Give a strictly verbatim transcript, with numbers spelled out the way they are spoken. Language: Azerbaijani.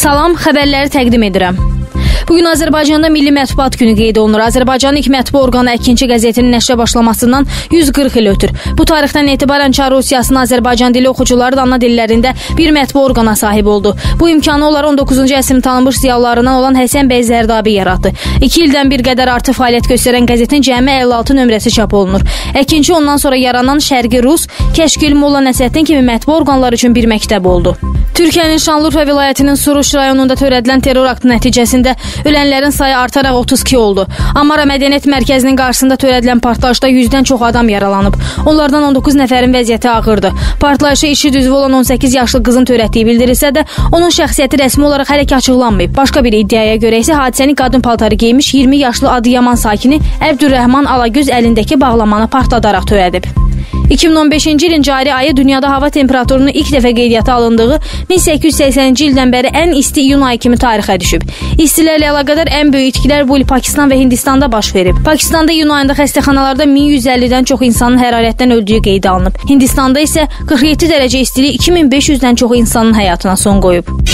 Salam, xəbərləri təqdim edirəm. Bugün Azərbaycanda Milli Mətbuat Günü qeyd olunur. Azərbaycanın ilk mətbu orqanı Əkinçi qəzetinin nəşrə başlamasından yüz qırx il ötür. Bu tarixdən etibarən Çar Rusiyasının Azərbaycan dili oxucuları da ana dillərində bir mətbu orqana sahib oldu. Bu imkanı onlar on doqquzuncu əsrin tanınmış ziyalılarından olan Həsən bəy Zərdabi yaratdı. İki ildən bir qədər artıq fəaliyyət göstərən qəzetin cəmi əlli altı nömrəsi çap olunur. Əkinçi ondan sonra yaranan Şərqi Rus, Kəşkül Molla Nəsrəddin kimi mətbu orqanlar üçün bir məktəb oldu. Türkiyənin Şanlıurfa vilayətinin Suruç rayonunda törədilən terror aktı nəticəsində ölənlərin sayı artaraq otuz iki oldu. Amara Mədəniyyət Mərkəzinin qarşısında törədilən partlayışda yüzdən çox adam yaralanıb. Onlardan on doqquz nəfərin vəziyyəti ağırdır. Partlayışı işi düzvü olan on səkkiz yaşlı qızın törətdiyi bildirilsə də, onun şəxsiyyəti rəsmi olaraq hələ ki açıqlanmayıb. Başqa bir iddiaya görə isə hadisəni qadın paltarı geymiş iyirmi yaşlı Adıyaman sakini Əbdürrəhman Alagöz əlindəki bağlamanı partladaraq törədib. iki min on beşinci ilin cari ayı dünyada hava temperaturunun ilk dəfə qeydiyyata alındığı min səkkiz yüz səksəninci ildən bəri ən isti iyun ayı kimi tarixə düşüb. İstilərlə əlaqədar ən böyük itkilər bu il Pakistan və Hindistanda baş verib. Pakistanda iyun ayında xəstəxanalarda min yüz əllidən çox insanın hərarətdən öldüyü qeydə alınıb. Hindistanda isə qırx yeddi dərəcə istilik iki min beş yüzdən çox insanın həyatına son qoyub.